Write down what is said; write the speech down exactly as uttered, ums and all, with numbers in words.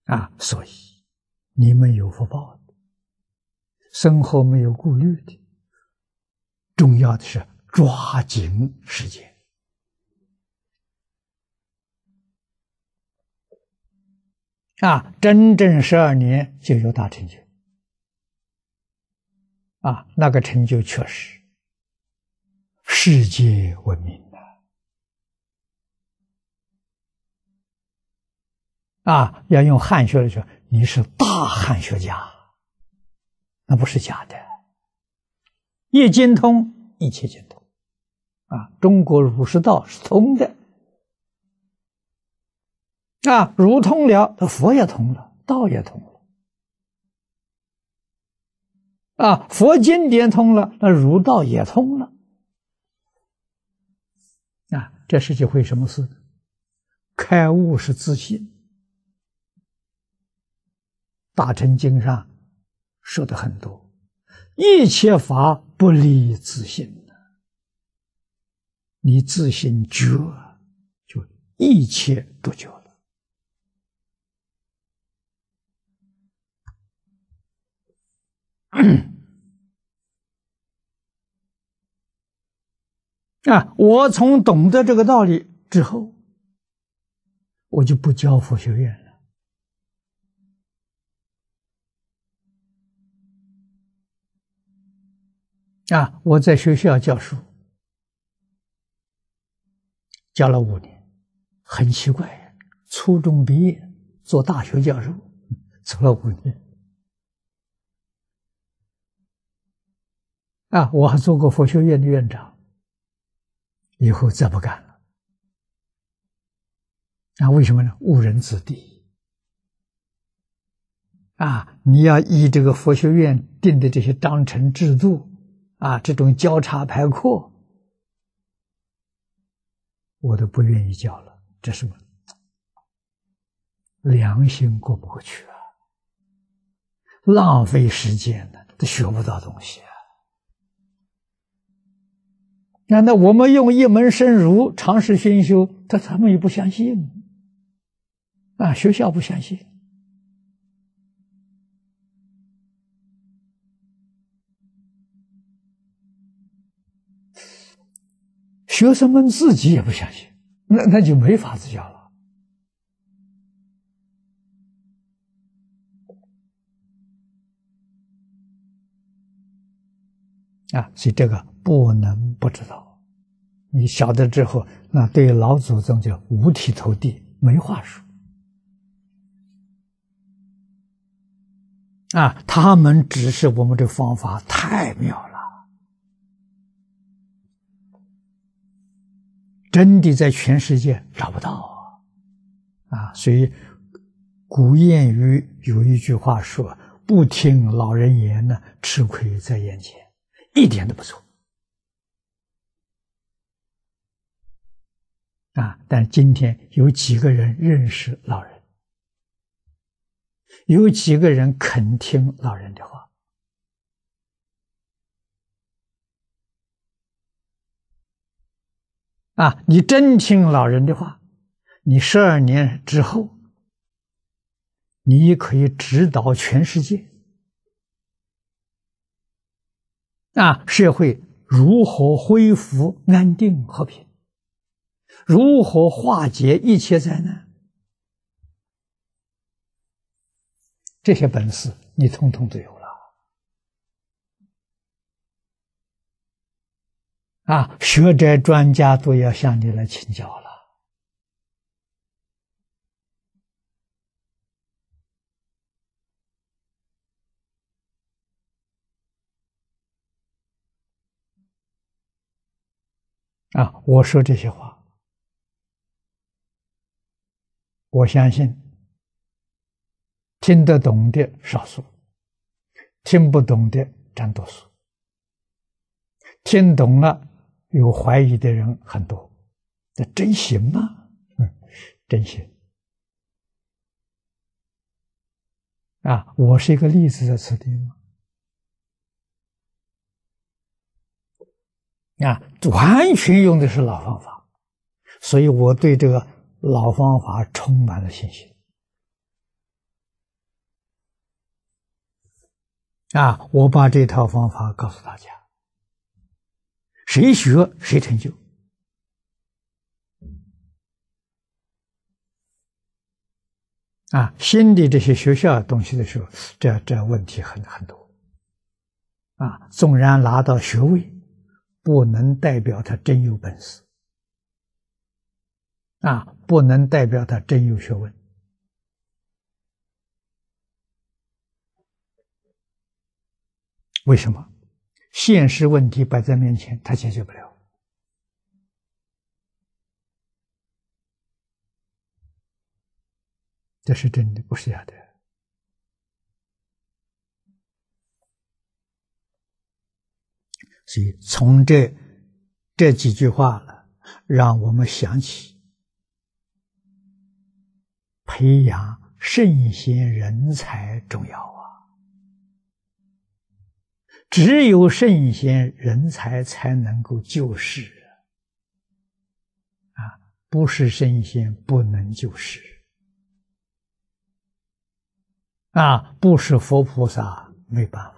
啊，所以你们有福报的，生活没有顾虑的，重要的是抓紧时间。啊，真正十二年就有大成就。啊，那个成就确实世界闻名的。啊，要用汉学来说，你是大汉学家，那不是假的。一精通，一切精通。啊，中国儒释道是通的。啊，儒通了，佛也通了，道也通了。啊，佛经典通了，那儒道也通了。啊，这是就会什么事？开悟是自信。大乘经上说的很多，一切法不离自信的。你自信觉，就一切都觉了。啊，我从懂得这个道理之后，我就不教佛学院了。啊，我在学校教书，教了五年，很奇怪，初中毕业做大学教授，做了五年。啊，我还做过佛学院的院长，以后再不干了。啊，为什么呢？误人子弟。啊，你要依这个佛学院定的这些章程制度，啊，这种交叉排课，我都不愿意教了。这是什么？良心过不过去啊！浪费时间呢，都学不到东西啊。那那我们用一门深入，尝试熏修，他他们也不相信。啊，学校不相信。学生们自己也不相信，那那就没法子教了。啊，所以这个不能不知道。你晓得之后，那对老祖宗就五体投地，没话说。啊，他们指示我们这方法太妙了。真的在全世界找不到啊！所以古谚语有一句话说：“不听老人言呢，吃亏在眼前。”一点都不错啊！但今天有几个人认识老人？有几个人肯听老人的话？啊，你真听老人的话，你十二年之后，你可以指导全世界。啊，社会如何恢复安定和平？如何化解一切灾难？这些本事你统统都有了。啊，学者专家都要向你来请教了。啊，我说这些话，我相信听得懂的少数，听不懂的占多数。听懂了有怀疑的人很多，这真行吗？嗯，真行。啊，我是一个例子在此地吗？啊，完全用的是老方法，所以我对这个老方法充满了信心。 啊，我把这套方法告诉大家，谁学谁成就。啊，新的这些学校东西的时候，这这问题很很多。啊，纵然拿到学位，不能代表他真有本事。啊，不能代表他真有学问。为什么？现实问题摆在面前，他解决不了。这是真的，不是假的。所以从这这几句话了，让我们想起培养圣贤人才重要啊！只有圣贤人才才能够救世啊！不是圣贤不能救世啊！不是佛菩萨没办法。